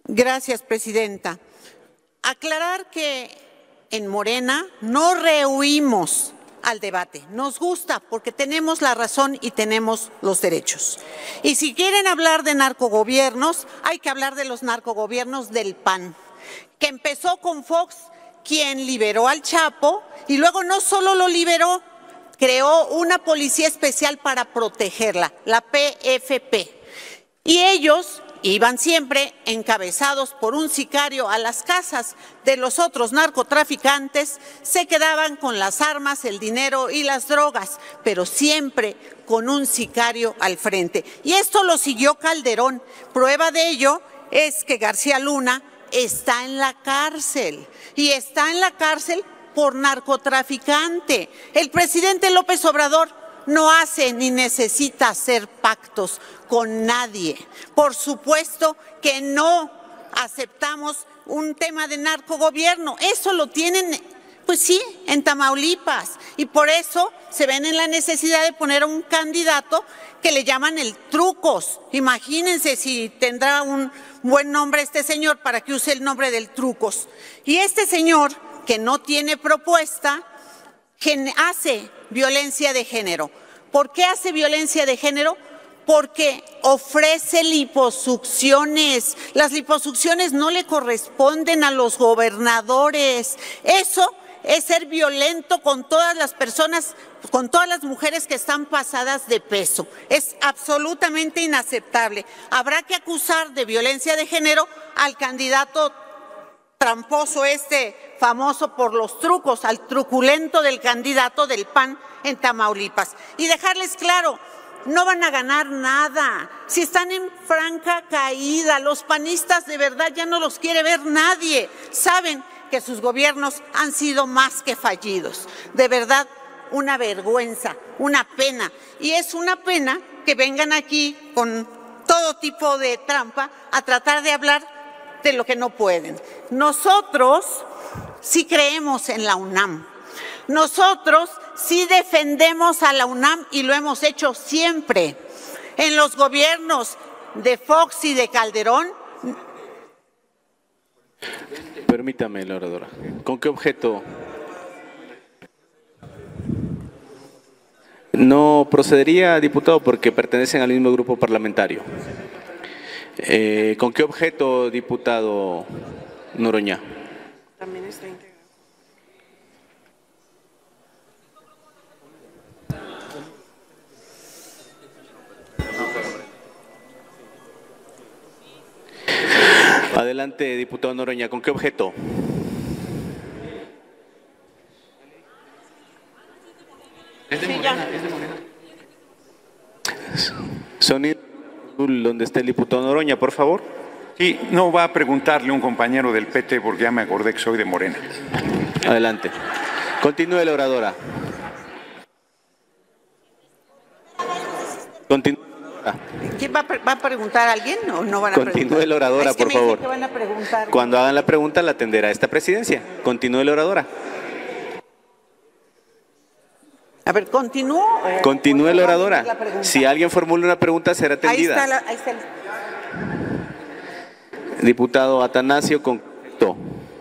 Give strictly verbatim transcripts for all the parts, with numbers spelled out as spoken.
Gracias, presidenta. Aclarar que en Morena no rehuimos al debate. Nos gusta porque tenemos la razón y tenemos los derechos. Y si quieren hablar de narcogobiernos, hay que hablar de los narcogobiernos del P A N, que empezó con Fox, quien liberó al Chapo, y luego no solo lo liberó, creó una policía especial para protegerla, la P F P. Y ellos iban siempre encabezados por un sicario a las casas de los otros narcotraficantes, se quedaban con las armas, el dinero y las drogas, pero siempre con un sicario al frente. Y esto lo siguió Calderón. Prueba de ello es que García Luna está en la cárcel, y está en la cárcel por narcotraficante. El presidente López Obrador no hace ni necesita hacer pactos con nadie. Por supuesto que no aceptamos un tema de narcogobierno. Eso lo tienen, pues sí, en Tamaulipas. Y por eso se ven en la necesidad de poner a un candidato que le llaman el Trucos. Imagínense si tendrá un buen nombre este señor para que use el nombre del Trucos. Y este señor, que no tiene propuesta, hace violencia de género. ¿Por qué hace violencia de género? Porque ofrece liposucciones. Las liposucciones no le corresponden a los gobernadores. Eso es ser violento con todas las personas, con todas las mujeres que están pasadas de peso. Es absolutamente inaceptable. Habrá que acusar de violencia de género al candidato tramposo este, famoso por los trucos, al truculento del candidato del P A N en Tamaulipas. Y dejarles claro, no van a ganar nada. Si están en franca caída, los panistas de verdad ya no los quiere ver nadie. Saben que sus gobiernos han sido más que fallidos. De verdad, una vergüenza, una pena. Y es una pena que vengan aquí con todo tipo de trampa a tratar de hablar de lo que no pueden. Nosotros sí creemos en la UNAM. Nosotros sí defendemos a la UNAM y lo hemos hecho siempre. En los gobiernos de Fox y de Calderón. Permítame, la oradora. ¿Con qué objeto? No procedería, diputado, porque pertenecen al mismo grupo parlamentario. Eh, ¿Con qué objeto, diputado Noroña? También está integrado. Adelante, diputado Noroña. ¿Con qué objeto? Es de Morena, es de Morena. Sonido donde está el diputado Noroña, por favor. Sí, no va a preguntarle un compañero del P T porque ya me acordé que soy de Morena. Adelante. Continúe la oradora. Continúe. ¿Quién va a, va a preguntar a alguien o no van a preguntar? Continúe la oradora, es que por me dicen favor. que van a preguntar. Cuando hagan la pregunta la atenderá esta presidencia. Continúe la oradora. A ver, continúo. Continúe la oradora. La si alguien formula una pregunta será atendida. Ahí está, la, ahí está el... Diputado Atanasio Concto.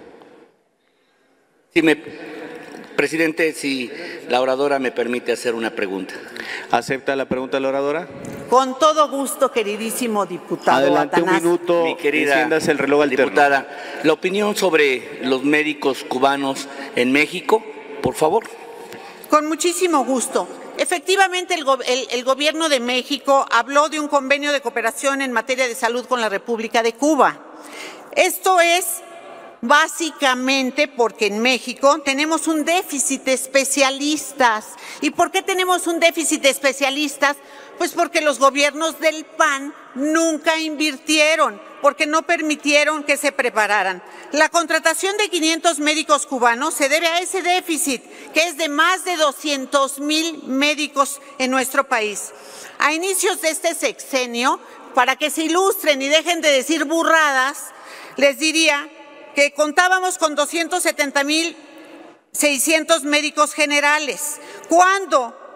Sí, me, presidente, si la oradora me permite hacer una pregunta. ¿Acepta la pregunta de la oradora? Con todo gusto, queridísimo diputado Adelante, Atanasio. un minuto. Mi querida enciéndase el reloj alterno. diputada, la opinión sobre los médicos cubanos en México, por favor. Con muchísimo gusto. Efectivamente, el, el, el Gobierno de México habló de un convenio de cooperación en materia de salud con la República de Cuba. Esto es básicamente porque en México tenemos un déficit de especialistas. ¿Y por qué tenemos un déficit de especialistas? Pues porque los gobiernos del P A N nunca invirtieron, porque no permitieron que se prepararan. La contratación de quinientos médicos cubanos se debe a ese déficit, que es de más de doscientos mil médicos en nuestro país. A inicios de este sexenio, para que se ilustren y dejen de decir burradas, les diría que contábamos con doscientos setenta mil seiscientos médicos generales, cuando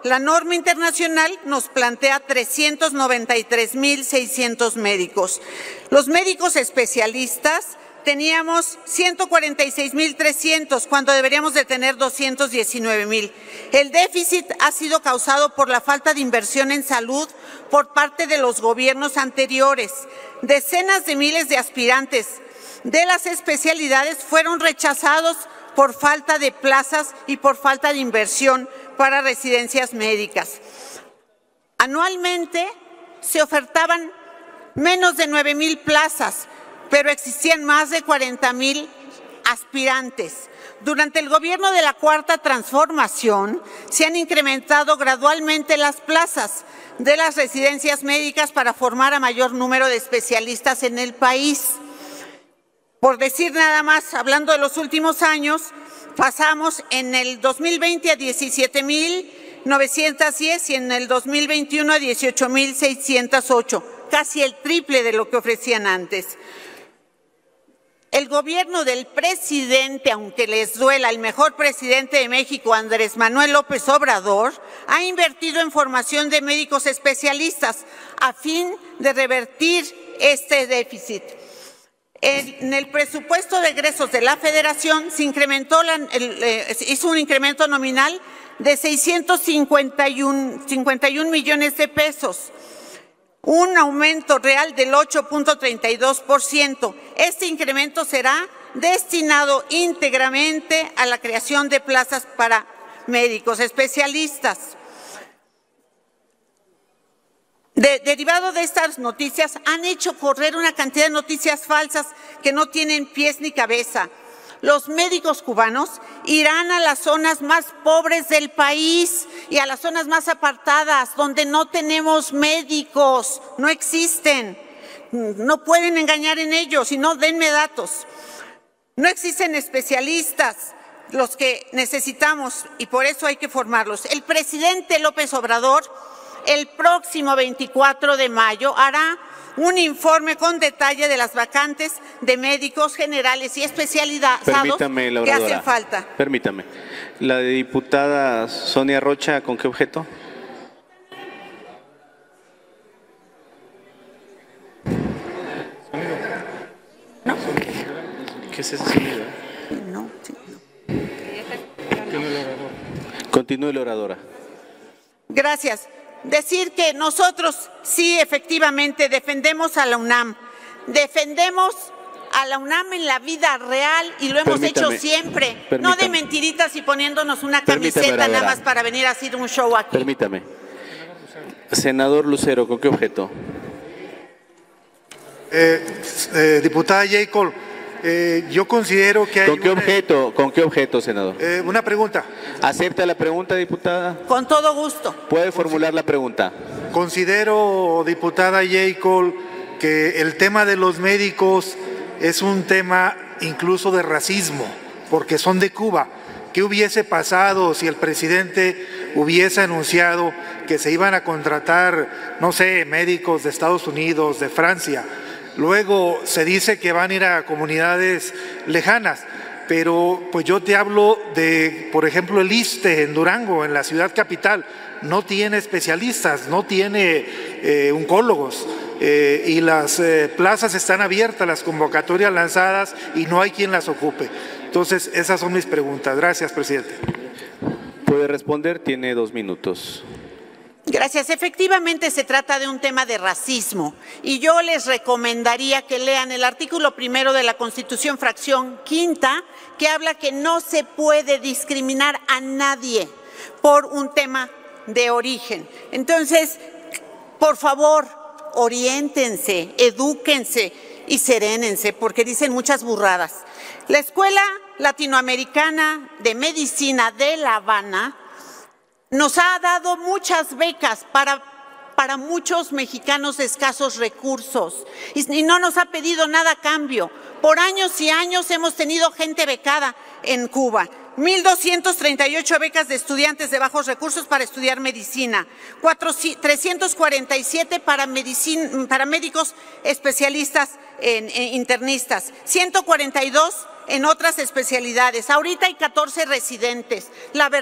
la norma internacional nos plantea trescientos noventa y tres mil seiscientos médicos. Los médicos especialistas teníamos ciento cuarenta y seis mil trescientos cuando deberíamos de tener doscientos diecinueve mil. El déficit ha sido causado por la falta de inversión en salud por parte de los gobiernos anteriores. Decenas de miles de aspirantes de las especialidades fueron rechazados por falta de plazas y por falta de inversión para residencias médicas. Anualmente se ofertaban menos de nueve mil plazas, pero existían más de cuarenta mil aspirantes. Durante el gobierno de la Cuarta Transformación se han incrementado gradualmente las plazas de las residencias médicas para formar a mayor número de especialistas en el país. Por decir nada más, hablando de los últimos años, pasamos en el dos mil veinte a diecisiete mil novecientos diez y en el dos mil veintiuno a dieciocho mil seiscientos ocho, casi el triple de lo que ofrecían antes. El gobierno del presidente, aunque les duela, el mejor presidente de México, Andrés Manuel López Obrador, ha invertido en formación de médicos especialistas a fin de revertir este déficit. En el presupuesto de egresos de la Federación se incrementó, la, el, eh, hizo un incremento nominal de seiscientos cincuenta y un millones de pesos. Un aumento real del ocho punto treinta y dos por ciento. Este incremento será destinado íntegramente a la creación de plazas para médicos especialistas. De, derivado de estas noticias, han hecho correr una cantidad de noticias falsas que no tienen pies ni cabeza. Los médicos cubanos irán a las zonas más pobres del país y a las zonas más apartadas, donde no tenemos médicos, no existen. No pueden engañar en ellos, y no, denme datos. No existen especialistas, los que necesitamos, y por eso hay que formarlos. El presidente López Obrador, el próximo veinticuatro de mayo, hará un informe con detalle de las vacantes de médicos generales y especializados Permítame, la que oradora. hacen falta. Permítame. La diputada Sonia Rocha, ¿con qué objeto? No. ¿Qué es ese sonido? No, sí, no. Continúe la oradora. Gracias. Decir que nosotros sí efectivamente defendemos a la UNAM, defendemos a la UNAM en la vida real y lo hemos Permítame, hecho siempre, permítame. no de mentiritas y poniéndonos una Permítame, camiseta nada oradora. más para venir a hacer un show aquí. Permítame. Senador Lucero, ¿con qué objeto? Eh, eh, diputada Jacob, eh, yo considero que hay ¿Con qué una, objeto, con qué objeto, senador? eh, una pregunta. ¿Acepta la pregunta, diputada? Con todo gusto. Puede formular la pregunta. Considero, diputada Jacob, que el tema de los médicos es un tema incluso de racismo, porque son de Cuba. ¿Qué hubiese pasado si el presidente hubiese anunciado que se iban a contratar, no sé, médicos de Estados Unidos, de Francia? Luego se dice que van a ir a comunidades lejanas, pero pues yo te hablo de, por ejemplo, el ISSSTE en Durango, en la ciudad capital, no tiene especialistas, no tiene eh, oncólogos, eh, y las eh, plazas están abiertas, las convocatorias lanzadas y no hay quien las ocupe. Entonces, esas son mis preguntas. Gracias, presidente. Puede responder, tiene dos minutos. Gracias. Efectivamente se trata de un tema de racismo y yo les recomendaría que lean el artículo primero de la Constitución, fracción quinta, que habla que no se puede discriminar a nadie por un tema de origen. Entonces, por favor, oriéntense, edúquense y serénense, porque dicen muchas burradas. La Escuela Latinoamericana de Medicina de La Habana nos ha dado muchas becas para, para muchos mexicanos de escasos recursos y, y no nos ha pedido nada a cambio. Por años y años hemos tenido gente becada en Cuba. mil doscientas treinta y ocho becas de estudiantes de bajos recursos para estudiar medicina, trescientos cuarenta y siete para, medicina, para médicos especialistas en, en internistas, ciento cuarenta y dos en otras especialidades. Ahorita hay catorce residentes. La verdad,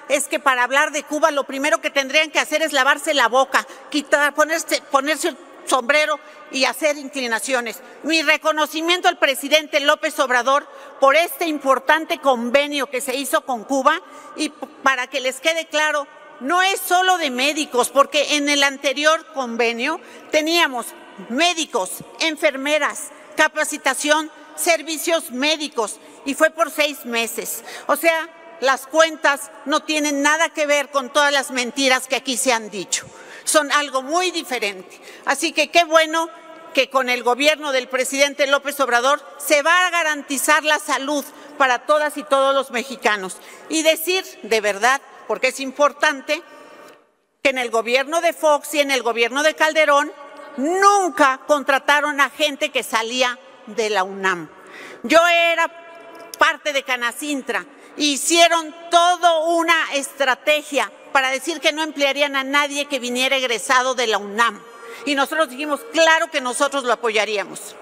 es que para hablar de Cuba lo primero que tendrían que hacer es lavarse la boca, quitar, ponerse, ponerse el sombrero y hacer inclinaciones. Mi reconocimiento al presidente López Obrador por este importante convenio que se hizo con Cuba, y para que les quede claro, no es solo de médicos, porque en el anterior convenio teníamos médicos, enfermeras, capacitación, servicios médicos, y fue por seis meses. O sea, las cuentas no tienen nada que ver con todas las mentiras que aquí se han dicho. Son algo muy diferente. Así que qué bueno que con el gobierno del presidente López Obrador se va a garantizar la salud para todas y todos los mexicanos. Y decir de verdad, porque es importante, que en el gobierno de Fox y en el gobierno de Calderón nunca contrataron a gente que salía de la UNAM. Yo era parte de Canacintra. Hicieron toda una estrategia para decir que no emplearían a nadie que viniera egresado de la UNAM. Y nosotros dijimos, claro que nosotros lo apoyaríamos.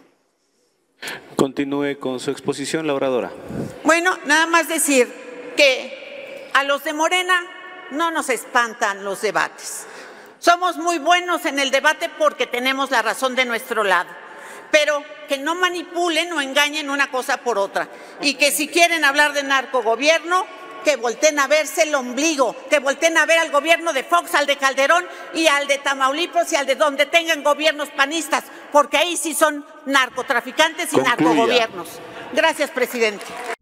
Continúe con su exposición, la oradora. Bueno, nada más decir que a los de Morena no nos espantan los debates. Somos muy buenos en el debate porque tenemos la razón de nuestro lado. Pero que no manipulen o engañen una cosa por otra. Y que si quieren hablar de narcogobierno, que volteen a verse el ombligo, que volteen a ver al gobierno de Fox, al de Calderón y al de Tamaulipas y al de donde tengan gobiernos panistas, porque ahí sí son narcotraficantes y Concluya. narcogobiernos. Gracias, presidente.